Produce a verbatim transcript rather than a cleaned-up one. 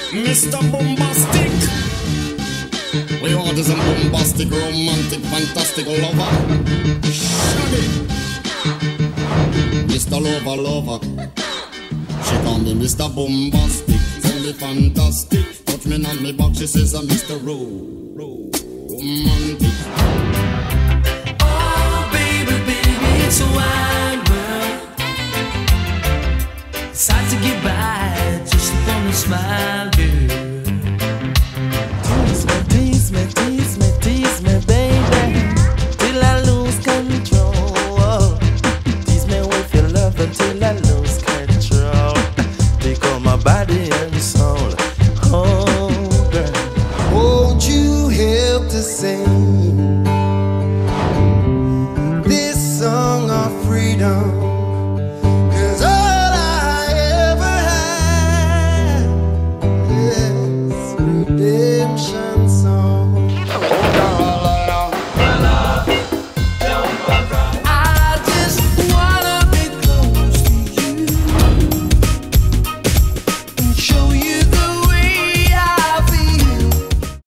Mister Bombastic. We want is a bombastic, romantic, fantastic lover. Shaggy. Mister Lover, lover. She call me Mister Bombastic. Tell me fantastic. Touch me on me back, she says I'm Mister Ro- Ro- Romantic. Oh baby, baby, it's a wide world. It's hard to get by just upon a smile, girl. Tease me, tease me, tease me, tease me, baby, till I lose control. Tease me with your love until I lose control. Because my body